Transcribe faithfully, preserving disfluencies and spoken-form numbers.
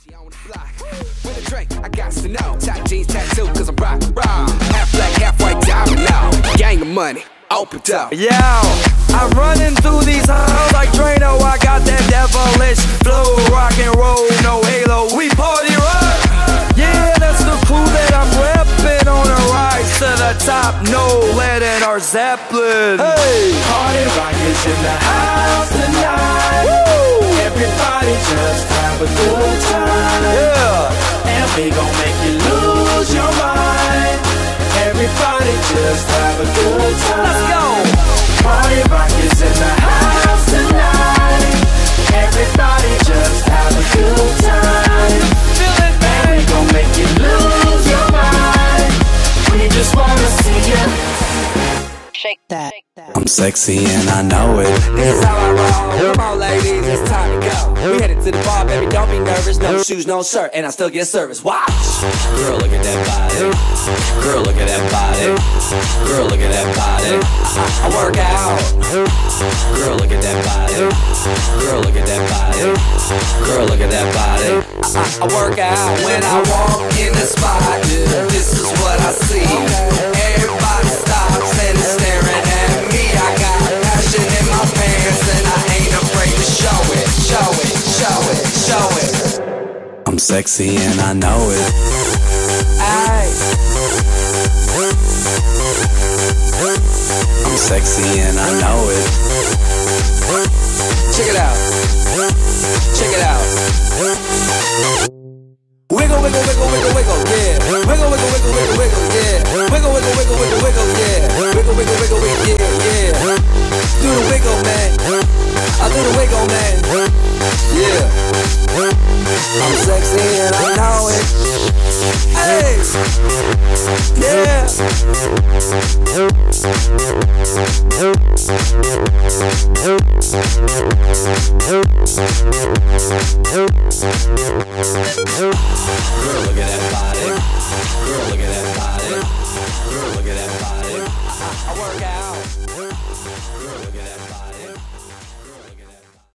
She on the block with a drink, I got to know. Tight jeans tattoo, cause I'm rock, rock. Half black, half white diamond now. Gang of money, open up. Yo, I'm running through these halls like Drano. I got that devilish flow, rock and roll, no halo. We party rock. Yeah, that's the crew that I'm reppin' on a rise to the top. No lead in our Zeppelin. Hey, Party rock is in the house tonight. woo! Everybody just have a good time. Yeah, And we gon' make you lose your mind. Everybody just have a good time. let's go. Party rock is in the house tonight. Everybody just have a good time. Feel it, And we gon' make you lose your mind. We just wanna see you Shake that. I'm sexy and I know it. This is how I roll. Come on, ladies, it's time to go. We headed to the bar, baby, don't be nervous. No shoes, no shirt, and I still get service. Watch. Girl, look at that body. Girl, look at that body. Girl, look at that body. I work out. Girl, look at that body. Girl, look at that body. Girl, look at that body. I work out when I walk in the spot. This is what I see. Everybody stops and is staring at me. I got passion in my pants and I ain't afraid to show it, show it, show it, show it. I'm sexy and I know it. Aye. I'm sexy and I know it. Check it out. Check it out. Wiggle, wiggle, wiggle, wiggle, wiggle, yeah. Wiggle, wiggle, wiggle, wiggle, wiggle, yeah. Wiggle, wiggle, wiggle, wiggle, wiggle, yeah. Wiggle, wiggle, wiggle, wiggle, yeah, yeah. Do the wiggle, man. I do the wiggle, man. Yeah. I'm sexy and I know it. Hey. Yeah. Girl, look at that body. Girl, look at that body.